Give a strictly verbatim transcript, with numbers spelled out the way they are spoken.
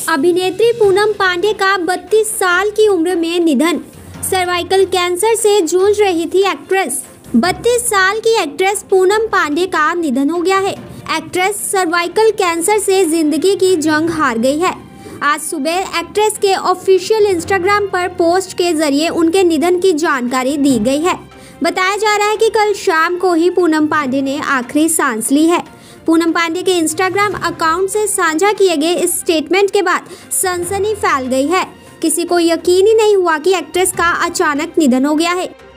अभिनेत्री पूनम पांडे का बत्तीस साल की उम्र में निधन। सर्वाइकल कैंसर से जूझ रही थी एक्ट्रेस। बत्तीस साल की एक्ट्रेस पूनम पांडे का निधन हो गया है। एक्ट्रेस सर्वाइकल कैंसर से जिंदगी की जंग हार गई है। आज सुबह एक्ट्रेस के ऑफिशियल इंस्टाग्राम पर पोस्ट के जरिए उनके निधन की जानकारी दी गई है। बताया जा रहा है कि कल शाम को ही पूनम पांडे ने आखिरी सांस ली है। पूनम पांडे के इंस्टाग्राम अकाउंट से साझा किए गए इस स्टेटमेंट के बाद सनसनी फैल गई है। किसी को यकीन ही नहीं हुआ कि एक्ट्रेस का अचानक निधन हो गया है।